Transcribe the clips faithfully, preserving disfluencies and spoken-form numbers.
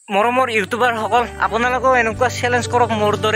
মৰমৰ ইউটিউবাৰ সকল আপোনালোকেও এনেকুৱা চ্যালেঞ্জ কৰক মোৰ দৰে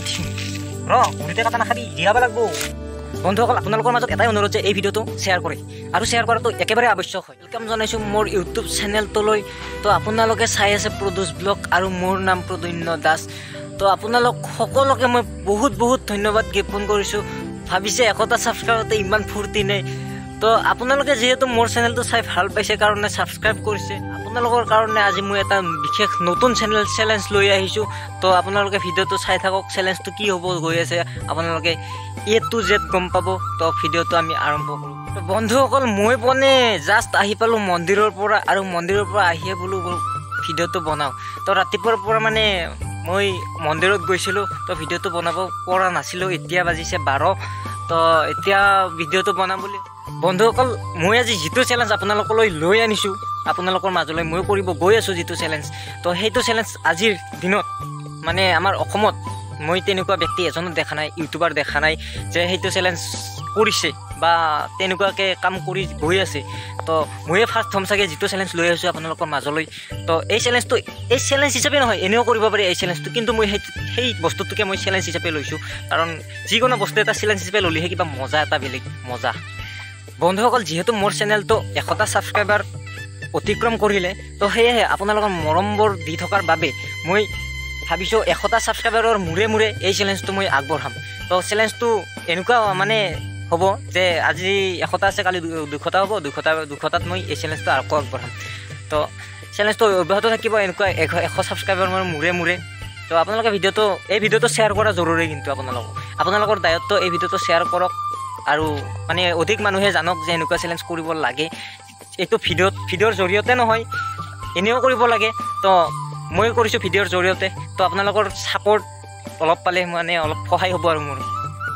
ৰ গুৰিতে কাটা নাখাবি জিয়াব লাগব বন্ধুসকল আপোনালোকৰ মাজত এটাই অনুৰোধ যে এই ভিডিঅ'টো শ্বেয়াৰ কৰে আৰু শ্বেয়াৰ কৰাটো একেবাৰে আৱশ্যক হয় ওয়েলকাম জনাইছো মোৰ ইউটিউব চেনেলটোলৈ তো আপোনালোকে চাই আছে প্ৰদুষ ব্লগ আৰু মোৰ নাম প্ৰদন্য দাস তো আপোনালোক সকলোকে মই বহুত বহুত ধন্যবাদ জ্ঞাপন কৰিছো ভাবিছে একতা সাবস্ক্ৰাইবতে ইমান ফূৰ্তি নাই তো আপোনালোকে যেহেতু মোৰ চেনেলটো চাই ভাল পাইছে কাৰণে সাবস্ক্ৰাইব কৰিছে আপোনালোকৰ কাৰণে আজি মই এটা বিশেষ নতুন চেনেল চ্যালেঞ্জ লৈ আহিছো তো আপোনালোকে ভিডিঅ'টো চাই থাকক চ্যালেঞ্জটো কি হ'ব গৈ আছে আপোনালোকে এ টু জেড গম পাব তো ভিডিঅ'টো আমি আৰম্ভ কৰো তো বন্ধুসকল মই পনে জাস্ট আহি পালো মন্দিৰৰ পৰা আৰু মন্দিৰৰ পৰা আহিয়ে বোলো ভিডিঅ'টো বনাও তো ৰাতিপুৱাৰ পৰা মানে মই মন্দিৰত গৈছিলো তো ভিডিঅ'টো বনাব পৰা নাছিলো এতিয়া বাজিছে বাৰ তো এতিয়া ভিডিঅ'টো বনাম বুলি বন্ধুসকল মই আজি যিটো চ্যালেঞ্জ আপোনালোকলৈ লৈ আনিছো আপোনালোকৰ মাজলৈ মই কৰিব গৈ আছো যিটো চ্যালেঞ্জ তো সেইটো চ্যালেঞ্জ আজিৰ দিনত মানে আমাৰ অসমত মই তেনেকুৱা ব্যক্তি এজনো দেখা নাই ইউটিউবাৰ দেখা নাই যে সেইটো চ্যালেঞ্জ কৰিছে বা তেনেকুৱাকে কাম কৰি গৈ আছে তো মই ফাৰ্ষ্ট হম চাগে যিটো চ্যালেঞ্জ লৈ আহিছো আপোনালোকৰ মাজলৈ তো এই চ্যালেঞ্জটো এই চ্যালেঞ্জ হিচাপে নহয় এনেও কৰিব পাৰি এই চ্যালেঞ্জটো কিন্তু মই সেই বস্তুটোকে মই চ্যালেঞ্জ হিচাপে লৈছো কাৰণ যিকোনো বস্তু এটা চ্যালেঞ্জ হিচাপে ল'লেহে কিবা মজা এটা বেলেগ মজা বন্ধুসকল যেহেতু মোৰ চেনেলটো এশটা সাবস্ক্ৰাইবাৰ অতিক্ৰম কৰিলে তো সেয়েহে আপোনালোকৰ মৰমবোৰ দি থকাৰ বাবে মই ভাবিছোঁ এশটা সাবস্ক্ৰাইবাৰৰ মূৰে মূৰে এই চ্যালেঞ্জটো মই আগবঢ়াম তো চ্যালেঞ্জটো এনেকুৱা মানে হ'ব যে আজি এশটা আছে কালি দুশটা হ'ব দুশটা দুশটাত মই এই চ্যালেঞ্জটো আকৌ আগবঢ়াম তো চ্যালেঞ্জটো অব্যাহত থাকিব এনেকুৱা এশ সাবস্ক্ৰাইবাৰৰ মূৰে মূৰে তো আপোনালোকে ভিডিঅ'টো এই ভিডিঅ'টো শ্বেয়াৰ কৰা জৰুৰী কিন্তু আপোনালোকক আপোনালোকৰ দায়িত্ব এই ভিডিঅ'টো শ্বেয়াৰ কৰক আৰু মানে অধিক মানুহে জানক যে এনেকুৱা চ্যালেঞ্জ কৰিব লাগে এইটো ভিডিঅ'ত ভিডিঅ'ৰ জৰিয়তে নহয় এনেও কৰিব লাগে তো মই কৰিছোঁ ভিডিঅ'ৰ জৰিয়তে তো আপোনালোকৰ ছাপোৰ্ট অলপ পালে মানে অলপ সহায় হ'ব আৰু মোৰ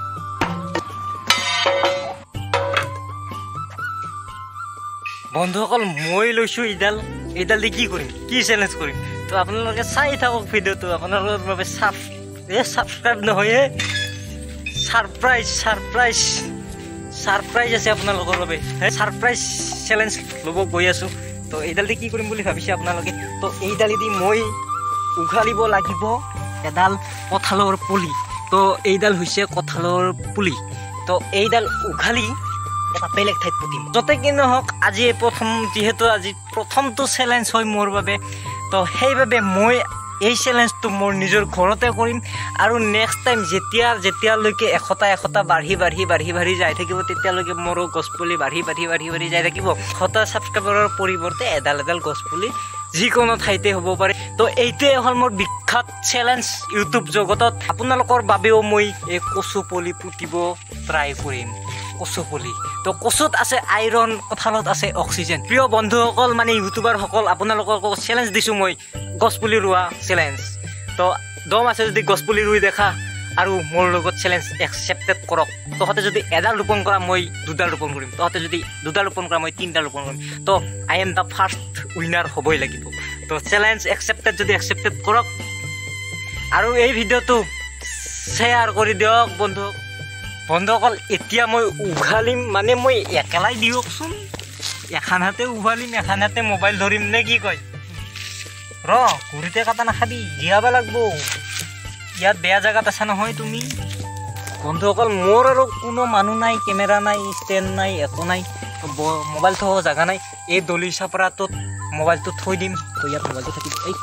বন্ধুসকল মই লৈছোঁ এইডাল এইডাল দি কি কৰিম কি চ্যালেঞ্জ কৰিম তো আপোনালোকে চাই থাকক ভিডিঅ'টো আপোনালোকৰ বাবে চাব এই ছাবস্ক্ৰাইব নহয় ছাৰপ্ৰাইজ ছাৰপ্ৰাইজ ছাৰপ্ৰাইজ আছে আপোনালোকৰ বাবে ছাৰপ্ৰাইজ চ্যালেঞ্জ ল'ব গৈ আছোঁ তো এইডাল দি কি কৰিম বুলি ভাবিছে আপোনালোকে তো এইডাল দি মই উঘালিব লাগিব এডাল কঁঠালৰ পুলি তো এইডাল হৈছে কঁঠালৰ পুলি তো এইডাল উঘালি এটা বেলেগ ঠাইত পুতিম য'তে কি নহওক আজি প্ৰথম যিহেতু আজি প্ৰথমটো চ্যালেঞ্জ হয় মোৰ বাবে তো সেইবাবে মই এই চ্যালেঞ্জটো মোৰ নিজৰ ঘৰতে কৰিম আৰু নেক্সট টাইম যেতিয়া যেতিয়ালৈকে এশটা এশটা বাঢ়ি বাঢ়ি বাঢ়ি বাঢ়ি যাই থাকিব তেতিয়ালৈকে মোৰো গছপুলি বাঢ়ি বাঢ়ি বাঢ়ি বাঢ়ি যাই থাকিব এশটা ছাবস্ক্ৰাইবাৰৰ পৰিৱৰ্তে এডাল এডাল গছপুলি যিকোনো ঠাইতে হ'ব পাৰে তো এইটোৱে হ'ল মোৰ বিখ্যাত চ্যালেঞ্জ ইউটিউব জগতত আপোনালোকৰ বাবেও মই এই কচু পুলি পুতিব ট্ৰাই কৰিম কচু পুলি তো কচুত আছে আইৰণ কঁঠালত আছে অক্সিজেন প্ৰিয় বন্ধুসকল মানে ইউটিউবাৰসকল আপোনালোকক চ্যালেঞ্জ দিছোঁ মই গছপুলি ৰোৱা চ্যালেঞ্জ তো দম আছে যদি গছপুলি ৰুই দেখা আৰু মোৰ লগত চ্যালেঞ্জ একচেপ্টেড কৰক তহঁতে যদি এডাল ৰোপণ কৰা মই দুডাল ৰোপণ কৰিম তহঁতে যদি দুডাল ৰোপণ কৰা মই তিনিডাল ৰোপণ কৰিম তো I am the first winner হ'বই লাগিব তো চ্যালেঞ্জ একচেপ্টেড যদি একচেপ্টেড কৰক আৰু এই ভিডিঅ'টো শ্বেয়াৰ কৰি দিয়ক বন্ধু বন্ধুসকল এতিয়া মই উঘালিম মানে মই একেলাই দিয়কচোন এখন হাতে উঘালিম এখন হাতে মোবাইল ধৰিম নে কি কয় ৰ গুৰিতে কাটা নাখাবি জিয়াব লাগব ইয়াত বেয়া জেগাত আছা নহয় তুমি বন্ধুসকল মোৰ আৰু কোনো মানুহ নাই কেমেৰা নাই ষ্টেণ্ড নাই একো নাই মোবাইল থ'ব জেগা নাই এই দলি চাপৰাটোত মোবাইলটো থৈ দিম তো ইয়াত মোবাইলটো থাকিব এই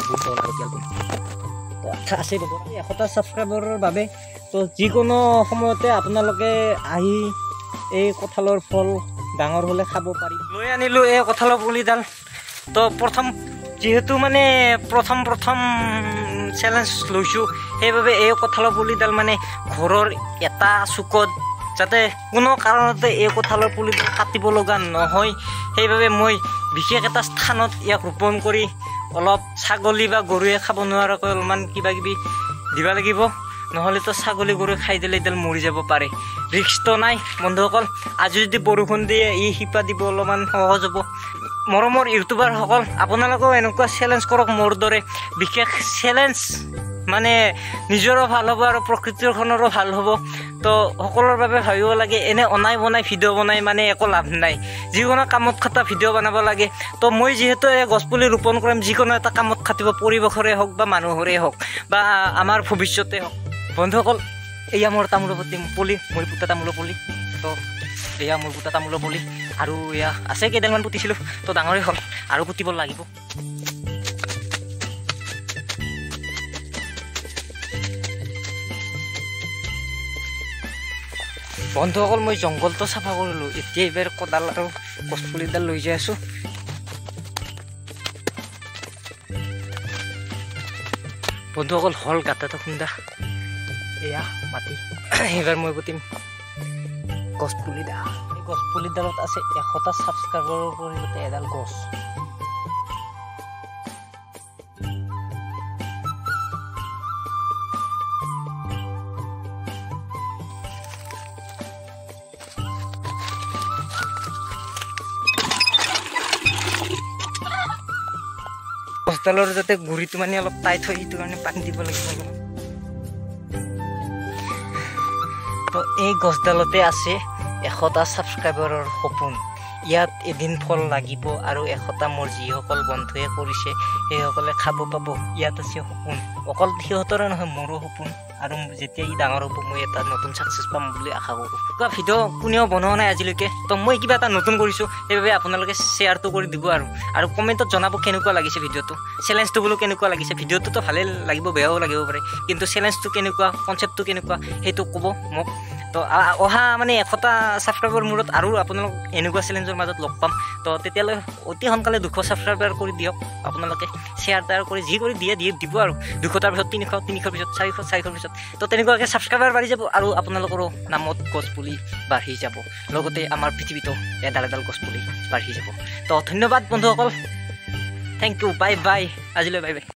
আছে এশটা ছাবস্ক্ৰাইবাৰৰ বাবে তো যিকোনো সময়তে আপোনালোকে আহি এই কঁঠালৰ ফল ডাঙৰ হ'লে খাব পাৰি লৈ আনিলোঁ এই কঁঠালৰ পুলিডাল তো প্ৰথম যেহেতু মানে প্ৰথম প্ৰথম চ্যালেঞ্জ লৈছোঁ সেইবাবে এই কঁঠালৰ পুলিডাল মানে ঘৰৰ এটা চুকত যাতে কোনো কাৰণতে এই কঁঠালৰ পুলিডাল কাটিব লগা নহয় সেইবাবে মই বিশেষ এটা স্থানত ইয়াক ৰোপণ কৰি অলপ ছাগলী বা গৰুৱে খাব নোৱাৰাকৈ অলপমান কিবা কিবি দিব লাগিব নহ'লেতো ছাগলী গৰুৱে খাই দিলে এইডাল মৰি যাব পাৰে ৰিস্কটো নাই বন্ধুসকল আজি যদি বৰষুণ দিয়ে ই শিপা দিব অলপমান সহজ হ'ব মৰমৰ ইউটিউবাৰসকল আপোনালোকেও এনেকুৱা চ্যালেঞ্জ কৰক মোৰ দৰে বিশেষ চ্যালেঞ্জ মানে নিজৰো ভাল হ'ব আৰু প্ৰকৃতিখনৰো ভাল হ'ব। তো সকলোৰ বাবে ভাবিব লাগে এনে অনাই বনাই ভিডিঅ' বনাই মানে একো লাভ নাই, যিকোনো কামত খাটা ভিডিঅ' বনাব লাগে। তো মই যিহেতু এই গছপুলি ৰোপণ কৰিম, যিকোনো এটা কামত খাটিব, পৰিৱেশৰে হওক বা মানুহৰে হওক বা আমাৰ ভৱিষ্যতে হওক। বন্ধুসকল, এয়া মোৰ তামোলৰ পুলি, মই পুতা তামোলৰ পুলি। তো এয়া মোৰ পুতা তামোলৰ পুলি আৰু এয়া আছে কেইডালমান পুতিছিলোঁ, তো ডাঙৰেই হ'ল আৰু পুতিব লাগিব। বন্ধুসকল, মই জংঘলটো চাফা কৰিলোঁ, এতিয়া এইবাৰ কোদাল আৰু গছপুলিডাল লৈ যাই আছোঁ। বন্ধুসকল, হ'ল গাঁত খুন্দা, এয়া মাটি। এইবাৰ মই পুতিম গছপুলিডাল। এই গছপুলিডালত আছে এশটা ছাবস্ক্ৰাইবাৰৰ পৰিৱৰ্তে এডাল গছ। গছডালৰ যাতে গুৰিটো মানে অলপ টাইট হয়, সেইটো কাৰণে পানী দিব লাগিব অলপমান। তো এই গছডালতে আছে এশটা ছাবস্ক্ৰাইবাৰৰ সপোন। ইয়াত এদিন ফল লাগিব আৰু এশটা মোৰ যিসকল বন্ধুৱে কৰিছে সেইসকলে খাব পাব। ইয়াত আছে সপোন, অকল সিহঁতৰে নহয়, মোৰো সপোন। আৰু যেতিয়া ই ডাঙৰ হ'ব মই এটা নতুন ছাকচেছ পাম বুলি আশা কৰোঁ। কিবা ভিডিঅ' কোনেও বনোৱা নাই আজিলৈকে, তো মই কিবা এটা নতুন কৰিছোঁ, সেইবাবে আপোনালোকে শ্বেয়াৰটো কৰি দিব আৰু আৰু কমেণ্টত জনাব কেনেকুৱা লাগিছে ভিডিঅ'টো। চেলেঞ্জটো বোলো কেনেকুৱা লাগিছে। ভিডিঅ'টোতো ভালেই লাগিব, বেয়াও লাগিব পাৰে, কিন্তু চেলেঞ্জটো কেনেকুৱা, কনচেপ্টটো কেনেকুৱা সেইটো ক'ব মোক। তো অহা মানে এশটা ছাবস্ক্ৰাইবাৰ মূৰত আৰু আপোনালোক এনেকুৱা চেলেঞ্জৰ মাজত লগ পাম। তো তেতিয়ালৈ অতি সোনকালে দুশ ছাবস্ক্ৰাইবাৰ কৰি দিয়ক আপোনালোকে, শ্বেয়াৰ টায়াৰ কৰি যি কৰি দিয়ে দিয়ে দিব আৰু দুশটাৰ পিছত তিনিশ, তিনিশৰ পিছত চাৰিশ, চাৰিশৰ পিছত তো তেনেকুৱাকৈ ছাবস্ক্ৰাইবাৰ বাঢ়ি যাব আৰু আপোনালোকৰো নামত গছপুলি বাঢ়ি যাব, লগতে আমাৰ পৃথিৱীতো এডাল এডাল গছপুলি বাঢ়ি যাব। তো ধন্যবাদ বন্ধুসকল, থেংক ইউ, বাই বাই, আজিলৈ বাই বাই।